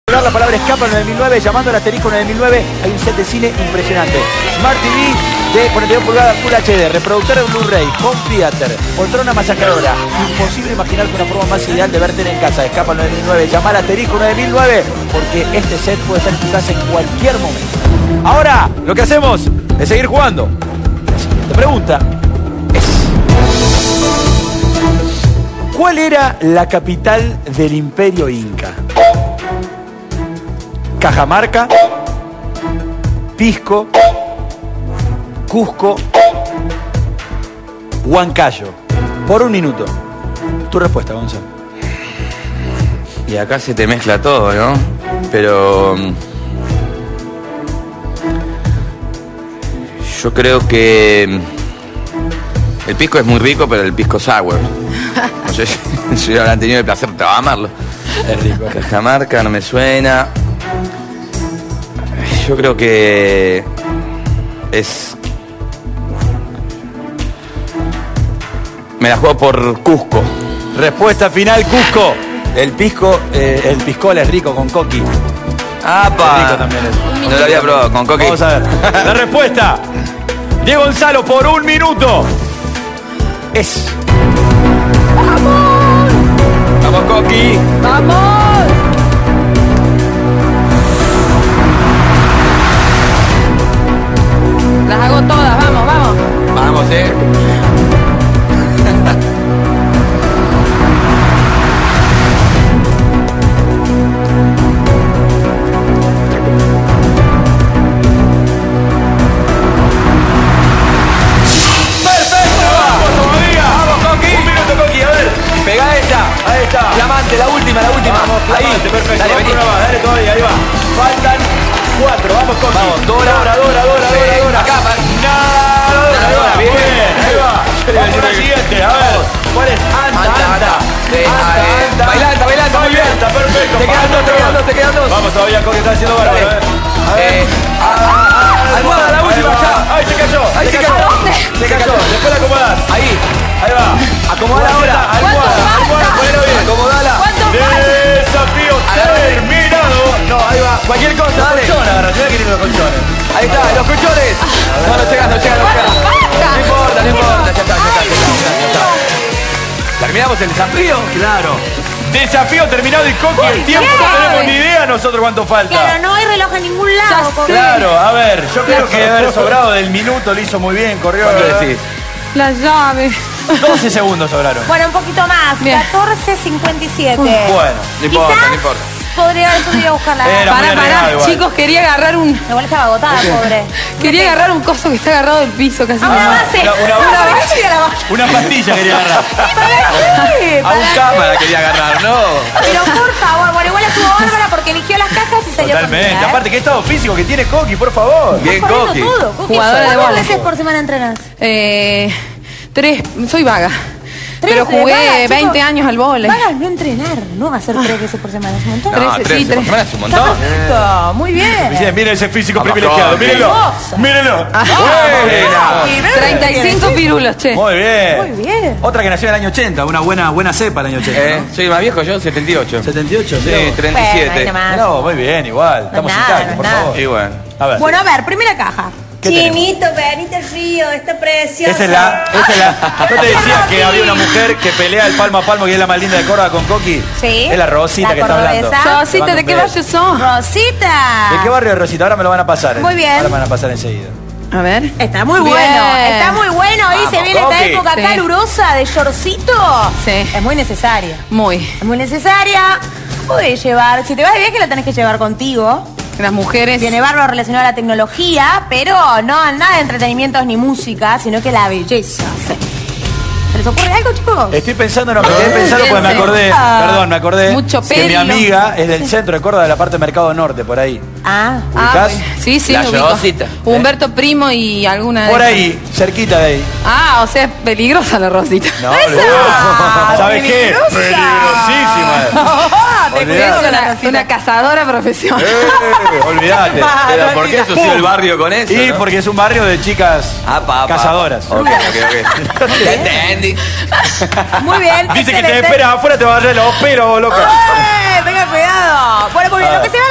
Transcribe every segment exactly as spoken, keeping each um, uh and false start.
La palabra escapa nueve mil nueve, llamando al asterisco nueve mil nueve, hay un set de cine impresionante. Smart T V de cuarenta y dos pulgadas Full H D, reproductor de Blu-ray, home theater, poltrona masacradora. Imposible imaginarte una forma más ideal de verte en casa. Escapa nueve mil nueve, llama al asterisco nueve mil nueve, porque este set puede estar en tu casa en cualquier momento. Ahora, lo que hacemos es seguir jugando. La siguiente pregunta es: ¿cuál era la capital del Imperio Inca? Cajamarca, Pisco, Cusco, Huancayo. Por un minuto. Tu respuesta, Gonzalo. Y acá se te mezcla todo, ¿no? Pero yo creo que el pisco es muy rico, pero el pisco sour. No sé si, si habrán tenido el placer de amarlo. Es rico. Cajamarca no me suena. Yo creo que es... Me la juego por Cusco. Respuesta final, Cusco. El pisco, eh, el piscola es rico con coqui. ¡Apa! Es rico también es. No lo había probado con coqui. Vamos a ver. La respuesta de Gonzalo por un minuto es... ¡Vamos! ¡Vamos, coqui! ¡Vamos! Las hago todas, vamos, vamos. Vamos, eh. Flamante, la última, la última. Vamos, ahí, perfecto. Dale, vení. Más, dale todavía, ahí va. Faltan cuatro, vamos, Coqui. Vamos, Dora, Dora, Dora, Dora, Dora, Dora. Acá, man. Nada, Dora, bien, ahí va. Vamos con la siguiente, a ver. ¿Cuál es? Anta, Anta. Anta, anta. Bailanta, bailanta, muy bien. Está perfecto. Te quedan dos, te quedan dos, te quedan dos. Vamos todavía, Coqui está haciendo bárbaro, a ver. A ver. Almohada, la última, ya. Ahí se cayó. Ahí se cayó. Se cayó. Después la acomodás. Ahí. Ahí va. Acomodala ahora. Almohada, almohada, ponelo bien. Acomodala. Desafío terminado. No, ahí va. Cualquier cosa. Dale. Colchón, agarra. Mira que tiene los colchones. Ahí está, los colchones. No, no llegan, no llegan, no llegan. No importa, no importa. Ya está, ya está, ya está, ya está. ¿Terminamos el desafío? Claro. Desafío terminado y Coqui, el tiempo no tenemos ni idea nosotros cuánto falta. Claro, no hay reloj en ningún lado. Coqui. Claro, a ver, yo creo que debe haber sobrado del minuto, lo hizo muy bien, corrió. ¿Cuánto decís? La llave. doce segundos sobraron. Bueno, un poquito más. Bien. catorce cincuenta y siete. Bueno, No importa, Quizás no importa. podría haber subido a buscarla. Era muy Pará, arriesgado pará, igual. chicos, quería agarrar un... Igual estaba agotada, pobre. Quería agarrar un coso que está agarrado del piso casi. A una base. Una- una Una base. base y a la base. Una pastilla quería agarrar. ¿Para qué? A un ¿Para cámara quería agarrar, ¿no? Pero por favor, bueno, igual estuvo bárbara porque eligió las cajas y salió Totalmente. con vida, ¿eh? Aparte, qué estado físico que tiene Coqui, por favor. Bien, Estás corriendo Coqui. todo, Coqui. Jugadora de ¿Cuántas bola. veces por semana entrenas? Eh, tres, soy vaga. Tres Pero de jugué vaga, chicos. veinte años al vóley. Vagas no entrenar, no hacer tres veces por semana, es un montón. No, Tres, tres sí, por tres. semana es un Está montón. perfecto, muy bien. Miren, miren ese físico Vamos, privilegiado. Coqui. Mírenlo. Hermosa. Mírenlo. Buena. Coqui, ven. treinta y cinco pirulos, che. Muy bien. Muy bien. Otra que nació en el año ochenta, una buena, buena cepa el año ochenta. Eh, ¿no? soy más viejo yo, setenta y ocho. setenta y ocho, Sí, mirá vos. treinta y Bueno, ahí siete. nomás. No, muy bien, igual. Estamos nada, intactos, no por es nada. favor. Y bueno. A ver. Bueno, a ver, primera caja. ¿Qué tenemos? Chinito, venite el río, está precioso. Esa es la, esa es la. Yo te decía que había una mujer que pelea el palmo a palmo, que es la más linda de Córdoba con Coqui. Sí. Es la Rosita La que está hablando. cordobesa. Rosita, ¿de qué barrio sos? Rosita. ¿De qué barrio es Rosita? Ahora me lo van a pasar. eh. Muy bien. Ahora me van a pasar enseguida. A ver. Está muy Bien. bueno, está muy bueno. Ahí se Vamos, viene esta Coqui. época Sí. calurosa de shortcito. Sí. Es muy necesaria. Muy. Es muy necesaria. Podés llevar, si te vas de viaje la tenés que llevar contigo. Las mujeres. Tiene bárbaro relacionado a la tecnología, pero no nada de entretenimientos ni música, sino que la belleza. ¿Se les ocurre algo, chicos? Estoy pensando, no, me quedé pensando porque me Piense. acordé, Ah. perdón, me acordé Mucho que mi pelo. amiga es del centro de Córdoba, de la parte de Mercado Norte, por ahí. Ah, Ah, ¿ubicás? bueno. Sí, sí, La me ubico. Rosita. Humberto Primo y alguna de Por esas. ahí, cerquita de ahí. Ah, o sea, es peligrosa la Rosita. No, ¡Esa! boludo. ¿Sabes qué? ¡Peligrosa! Peligrosísima. te Olvidate. Es cuido, la una, Rosita. una cazadora profesional. Eh, olvídate. Pero ¿por qué asoció el barrio con eso? Y no? porque es un barrio de chicas Ah, pa, pa. cazadoras. Ok, ok, ok. Ya entendí. Muy bien. Dice que te excelente. esperas afuera, te va a agarrar los pelos, loca. ¡Ay! Tenga cuidado. Bueno, muy bien. Lo que se va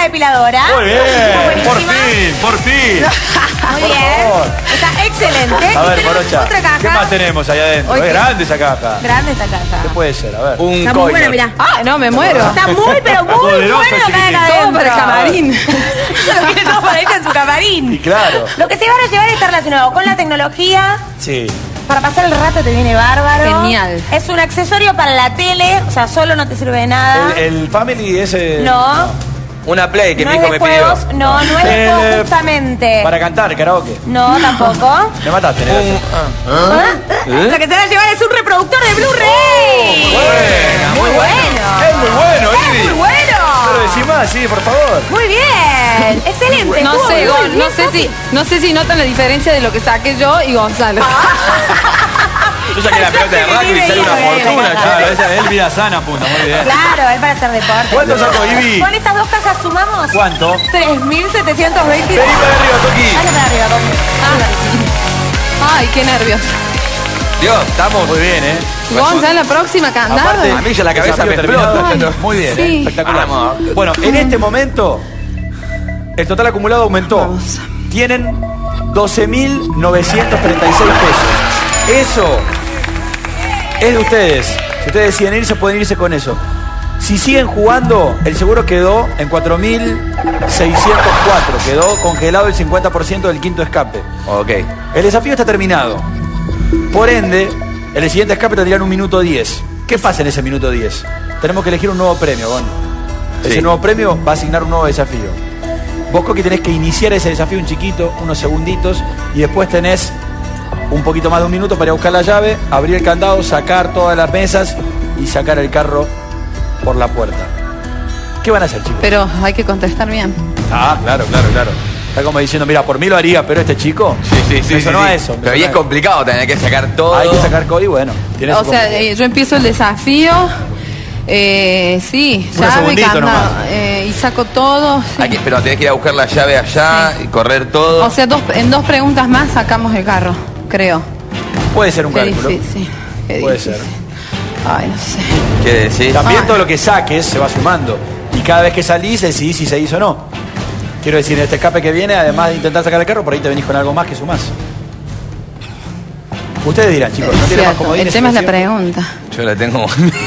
la depiladora. Muy bien, Está por buenísima. fin, por fin. Muy Por bien. favor. Está excelente. A Y ver, tenemos Morocha, otra caja. ¿qué más tenemos ahí adentro? Hoy Es que- grande esa caja. Grande esta caja. ¿Qué puede ser? A ver. Un Está muy buena, coiler. mirá. Ay, no, me muero. Está muy, pero muy Poderoso bueno lo que hay chiquitín. acá Todo adentro. para el camarín. Lo quiere todo para irse en su camarín. Y claro. Lo que se van a llevar está relacionado con la tecnología. Sí. Para pasar el rato te viene bárbaro. Genial. Es un accesorio para la tele, o sea, solo no te sirve de nada. El, el Family ese... No. Una Play que No mi es hijo de me pidió. juegos, no, no es de El, juegos eh, justamente. Para cantar, karaoke. No, tampoco. Me mataste, Nera. Un- ¿Ah? ¿Eh? Lo que se va a llevar es un reproductor de Blu-ray. buena, muy muy bueno. Es muy bueno, Es Ivy. muy bueno. Pero decí más, sí, por favor. Muy bien. Excelente. No estuvo sé, muy Gon, bien, no sé Sofi. si, no sé si notan la diferencia de lo que saqué yo y Gonzalo. Yo saqué la pelota de rugby y sale una fortuna. Claro, esa es Elvira Sana, punta, muy bien. Claro, es para hacer deporte. ¿Cuánto sacó, Ivy? Con estas dos cajas sumamos ¿Cuánto? tres mil setecientos veinte. Vení para arriba, Toki. Dale para arriba, Toki. Ay, qué nervios. Dios, estamos. Muy bien, ¿eh? Gon, ya la próxima candada. Aparte, A mí ya la cabeza desafío me terminado. explota. Muy bien, Sí. ¿eh? Espectacular. Vamos. Bueno, en este momento, el total acumulado aumentó. Vamos. Tienen doce mil novecientos treinta y seis pesos. Eso es de ustedes. Si ustedes deciden irse, pueden irse con eso. Si siguen jugando, el seguro quedó en cuatro mil seiscientos cuatro. Quedó congelado el cincuenta por ciento del quinto escape. Ok. El desafío está terminado. Por ende, en el siguiente escape tendrían un minuto diez. ¿Qué pasa en ese minuto diez? Tenemos que elegir un nuevo premio, Gon. Ese Sí. nuevo premio va a asignar un nuevo desafío. Vos, Coqui, tenés que iniciar ese desafío un chiquito, unos segunditos, y después tenés un poquito más de un minuto para ir a buscar la llave, abrir el candado, sacar todas las mesas y sacar el carro por la puerta. ¿Qué van a hacer, chicos? Pero hay que contestar bien. Ah, claro, claro, claro. Está como diciendo, mira, por mí lo haría, pero este chico... Sí, sí, sí. Me sí, sonó sí. a eso. me Pero ahí sonó es a eso. complicado, tener que sacar todo. Hay que sacar código, bueno. tiene O su sea, complicación. eh, yo empiezo el desafío. Eh, sí, Unos llave, segunditos candado. nomás. Eh, y saco todo. sí. Hay que- pero tenés que ir a buscar la llave allá y correr todo. O sea, dos, en dos preguntas más sacamos el carro, creo. Puede ser un Qué cálculo. difícil. qué Puede difícil. ser. Ay, no sé. ¿Qué decís? También Ah. todo lo que saques se va sumando. Y cada vez que salís decidís si se hizo o no. Quiero decir, en este escape que viene, además de intentar sacar el carro, por ahí te venís con algo más que sumás. Ustedes dirán, chicos, no tiene más Cierto, comodines. el tema es la ¿cierto? pregunta. Yo la tengo.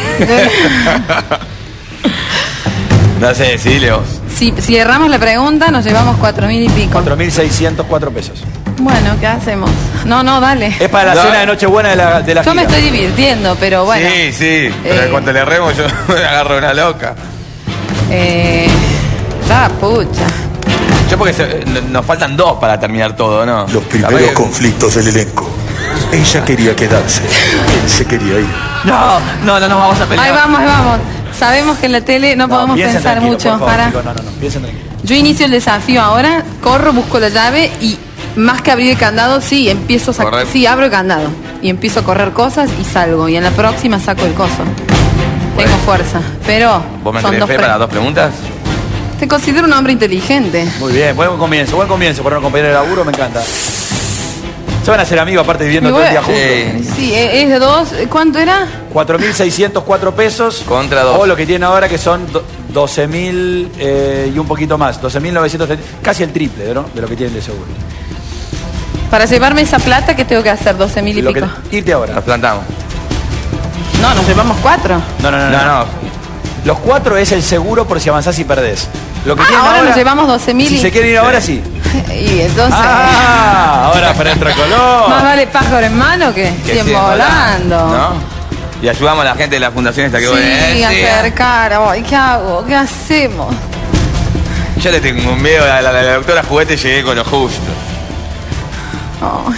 No sé, decile vos. Si, si erramos la pregunta, nos llevamos cuatro mil y pico. cuatro mil seiscientos cuatro pesos. Bueno, ¿qué hacemos? No, no, dale. Es para la No. cena de Nochebuena de la, de la Yo me gira. estoy divirtiendo, pero bueno. Sí, sí. Pero Eh. cuando le remo yo me agarro una loca. Eh, la pucha. Yo porque se- n- nos faltan dos para terminar todo, ¿no? Los primeros Capaz que- conflictos del elenco. Ella quería quedarse, él se quería ir. No, no, no nos vamos a pelear. Ahí vamos, ahí vamos. Sabemos que en la tele no, podemos piensen pensar tranquilo, mucho. por favor, Para. chicos, no, no, no, piensen tranquilo. Yo inicio el desafío ahora, corro, busco la llave y más que abrir el candado, sí, empiezo a sacar. Correr. Sí, abro el candado y empiezo a correr cosas y salgo. Y en la próxima saco el coso. Bueno. Tengo fuerza, pero ¿Vos me son tenés dos fe pre- para dos preguntas? Te considero un hombre inteligente. Muy bien, buen comienzo, buen comienzo para un compañero de laburo, me encanta. Se van a hacer amigos aparte viviendo Y todo el día bueno, juntos. Sí. Sí, es de dos. ¿Cuánto era? cuatro mil seiscientos cuatro pesos. Contra dos. O lo que tienen ahora que son do- doce mil eh, y un poquito más. doce mil novecientos treinta. Casi el triple, ¿no? De lo que tienen de seguro. Para llevarme esa plata, ¿qué tengo que hacer? doce mil y Lo que- pico. irte ahora. Nos plantamos. No, nos llevamos cuatro. No, no, no. No, no. Los cuatro es el seguro por si avanzás y perdés. Lo que Ah, tienen ahora ahora nos llevamos doce mil Si y... se quieren ir ahora, sí. Y entonces... Ah, ahora para entrar color. Más vale pájaro en mano que Que cien cien volando. ¿no? Y ayudamos a la gente de la fundación esta que vos Sí, decís. acercar. Ay, ¿qué hago? ¿Qué hacemos? Yo le tengo un miedo a la, la- la doctora Juguete, llegué con lo justo. Ay.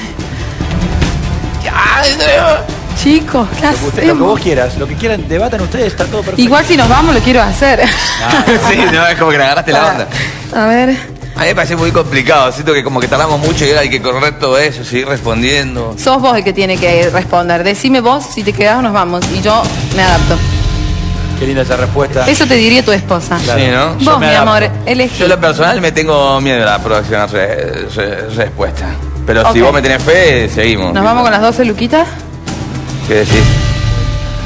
Chicos, ¿qué Lo que, usted- lo que vos hacemos? quieras, lo que quieran, debatan ustedes, está todo perfecto. Igual si nos vamos lo quiero hacer. Sí, no, es como que le agarraste la onda. A ver. A mí me parece muy complicado, siento que como que tardamos mucho y ahora hay que correr todo eso, seguir respondiendo. Sos vos el que tiene que responder. Decime vos si te quedás o nos vamos. Y yo me adapto. Qué linda esa respuesta. Eso te diría tu esposa. Claro. Sí, ¿no? Yo Vos, me mi adapto. amor, elegí. Yo en lo personal me tengo miedo a la próxima re- re- respuesta. Pero si Ok. vos me tenés fe, seguimos. ¿Nos vamos con las doce luquitas? ¿Qué decís?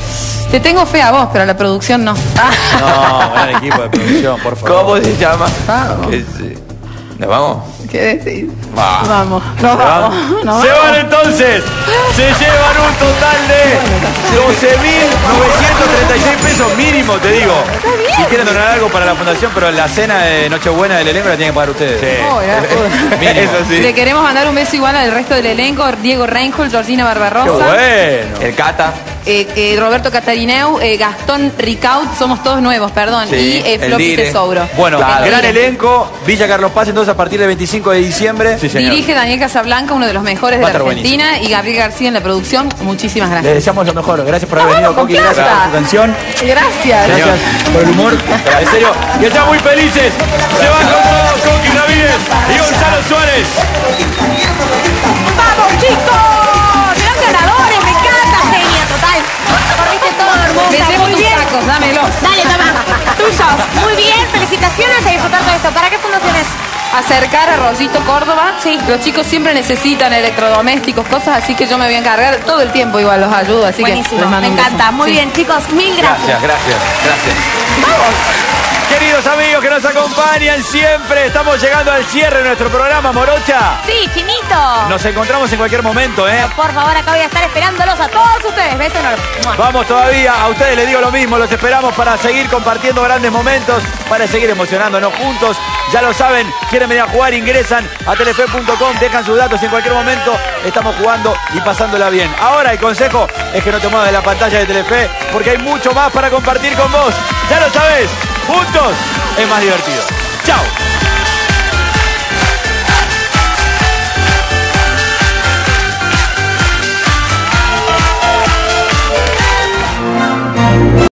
Te tengo fe a vos, pero a la producción no. No, gran equipo de producción, por favor. ¿Cómo se llama? Vamos. Este, ¿Nos vamos? ¿Qué decís? Va. Vamos. Nos ¿Se van? vamos. Nos Se vamos. van entonces. Se llevan un total de doce mil novecientos treinta y seis pesos mínimo, te digo. Si quieren donar algo para la fundación, pero la cena de Nochebuena del elenco la tienen que pagar ustedes. Sí. Oh, ya, oh. Mínimo. Eso sí. Le queremos mandar un beso igual al resto del elenco. Diego Reinhold, Georgina Qué Barbarosa. bueno. El Cata. Eh, eh, Roberto Catarineu, eh, Gastón Ricaut, somos todos nuevos, perdón, Sí, y eh, el Floppy Dire. Tesouro. Bueno, Claro. gran Dire. elenco. Villa Carlos Paz, entonces a partir del veinticinco de diciembre. Sí, señor. Dirige Daniel Casablanca, uno de los mejores Va de a estar Argentina, y Gabriel García en la producción. Muchísimas Les gracias. deseamos lo mejor. Gracias por haber No, venido, vamos, Coqui. con Gracias plata. por tu canción. Gracias. Gracias por el humor. En serio, que están muy felices. Se van con todos, Coqui Ramírez y Gonzalo Suárez. ¡Vamos, chicos! ¡Gran ganadores! ¡Me encanta, genia total! Corriste todo, hermosa. Vendemos Muy tus bien. tacos, dámelos. Dale, toma. Tuyos. Muy bien, felicitaciones a disfrutar todo esto. ¿Para qué fundaciones? Acercar a Rollito Córdoba. Sí. Los chicos siempre necesitan electrodomésticos, cosas, así que yo me voy a encargar todo el tiempo, igual los ayudo, así Buenísimo, que les mando me un beso. encanta. Muy Sí. bien, chicos, mil gracias. Gracias, gracias, gracias. Queridos amigos que nos acompañan siempre, estamos llegando al cierre de nuestro programa, Morocha. Sí, Chinito. Nos encontramos en cualquier momento, ¿eh? Por favor, acá voy a estar esperándolos a todos ustedes. Besos enormes. ¡Mua! Vamos todavía, a ustedes les digo lo mismo, los esperamos para seguir compartiendo grandes momentos, para seguir emocionándonos juntos. Ya lo saben, quieren venir a jugar, ingresan a telefe punto com, dejan sus datos y en cualquier momento estamos jugando y pasándola bien. Ahora el consejo es que no te muevas de la pantalla de Telefe, porque hay mucho más para compartir con vos. Ya lo sabés, juntos es más divertido. ¡Chao!